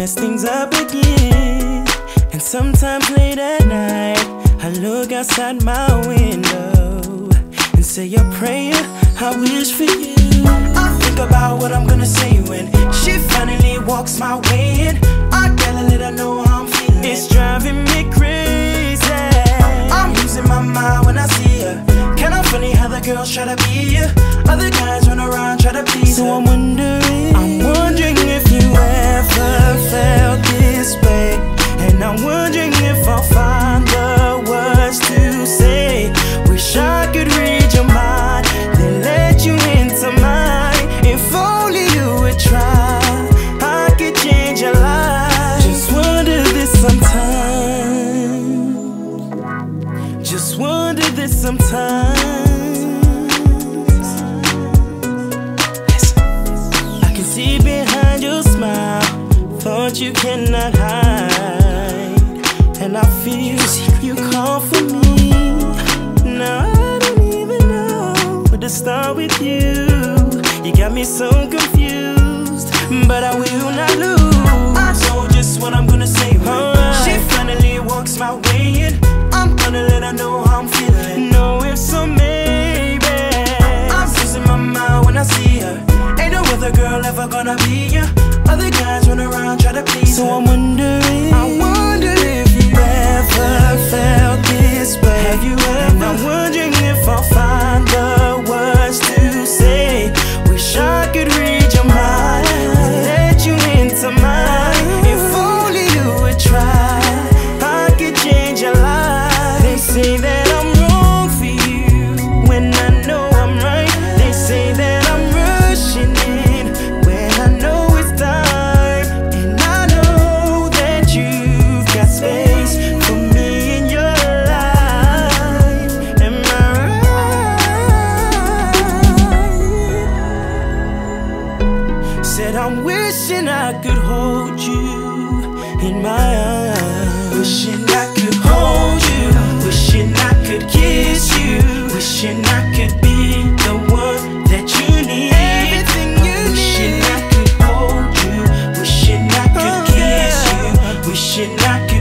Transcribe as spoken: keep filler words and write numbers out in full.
mess things up again. And sometimes late at night, I look outside my window and say a prayer, I wish for you. I think about what I'm gonna say when she finally walks my way, and I gotta let her know how I'm feeling. It's driving me crazy. I'm losing my mind when I see her. Kinda funny how the girls try to be you, other guys run around try to please her. So I'm wondering, I'm wondering if you ever felt this way. And I'm wondering if I'll find the words to say. Wish I could read your mind, then let you into mine. If only you would try, I could change your life. Just wonder this sometimes. Just wonder this sometimes. Listen, I can see behind your smile thought you cannot hide, and I feel you call for me. Now I don't even know where to start with you. You got me so confused, but I will not lose. I know just what I'm gonna say when right. She finally walks my way, and I'm gonna let her know how I'm feeling. No ifs or maybe. I'm losing my mind when I see her. Ain't no other girl ever gonna be ya. Other guys run around try to please her. So I'm wondering, I wonder if you ever felt this way. Have you ever? And I'm wondering if I'll find the words to say. Wish I could read your mind and let you into mine. If only you would try, I could change your life. They say that I'm wrong for you when I know I'm right. They say that I'm rushing in when I know it's time. And I know that you've got space for me in your life. Am I right? Said I'm wishing I could hold you in my arms. Wishing I could hold you. Wishing I could kiss you. Wishing I could be the one that you need. Everything you wishing need. I could hold you. Wishing I could oh, kiss yeah. you. Wishing I could